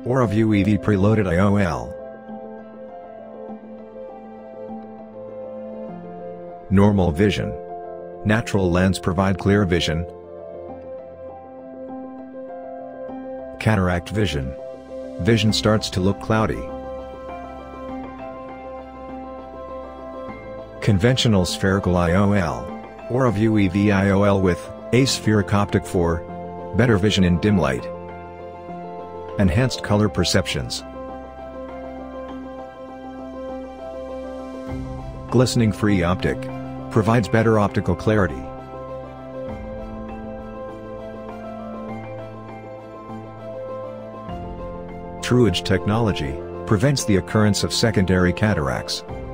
AuraView EV preloaded IOL. Normal vision. Natural lens provide clear vision. Cataract vision. Vision starts to look cloudy. Conventional spherical IOL. AuraView EV IOL with Aspheric optic for better vision in dim light. Enhanced color perceptions. Glistening-free optic. Provides better optical clarity. TrueEdge technology prevents the occurrence of secondary cataracts.